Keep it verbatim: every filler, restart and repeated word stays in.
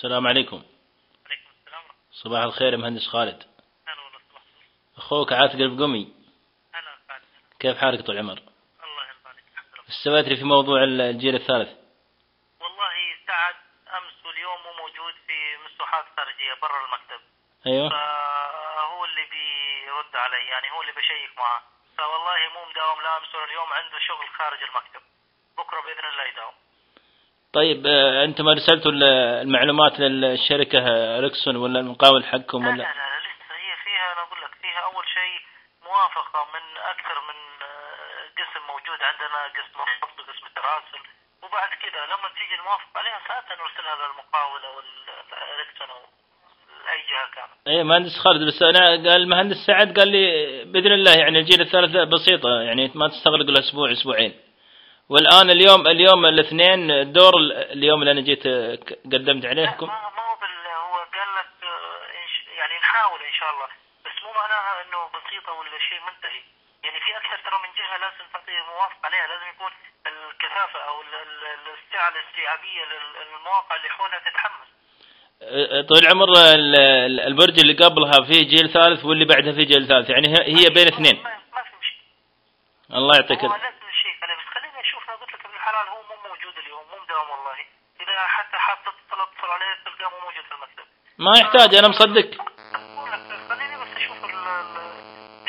السلام عليكم. عليكم السلام. صباح الخير يا مهندس خالد. هلا والله صباح الخير. أخوك عاتق البقمي. هلا خالد. كيف حالك طول العمر؟ الله يرضى الحمد لله. ايش سويت في موضوع الجيل الثالث؟ والله سعد أمس واليوم مو موجود في مسوحات خارجية برا المكتب. أيوه. فهو اللي بيرد علي، يعني هو اللي بشيك معه. فوالله مو مداوم لا أمس ولا اليوم، عنده شغل خارج المكتب. بكرة بإذن الله يداوم. طيب أنتم أرسلتوا المعلومات للشركة إريكسون ولا المقاول حقكم ولا؟ لا لا لا لسه هي فيها، أنا أقول لك فيها أول شيء موافقة من أكثر من قسم موجود عندنا، قسم الضبط وقسم التراسل، وبعد كده لما تيجي الموافقة عليها ساعتها نرسلها للمقاول أو الإريكسون أو أي جهة كانت. إيه مهندس خالد، بس أنا قال المهندس سعد قال لي بإذن الله يعني الجيل الثالث بسيطة، يعني ما تستغرق له أسبوع أسبوعين. والآن اليوم اليوم الاثنين الدور اليوم اللي أنا جيت قدمت عليكم. ما ما هو بال هو قال لك يعني نحاول إن شاء الله، بس مو معناها إنه بسيطة ولا شيء منتهي. يعني في أكثر ترى من جهة لازم تعطي موافقة عليها، لازم يكون الكثافة أو السعة الاستيعابية للمواقع اللي حولها تتحمل. طول العمر البرج اللي قبلها فيه جيل ثالث واللي بعدها فيه جيل ثالث، يعني هي بين اثنين. ما, ما في مشكلة. الله يعطيك. هو لازم الشيء عليه، بس خليني أشوف. أنا قلت لك ابن الحلال هو مو موجود اليوم، مو مداوم والله. إذا حتى حاب تتصل اتصل عليه تلقاه مو موجود في المكتب. ما يحتاج، أنا مصدق.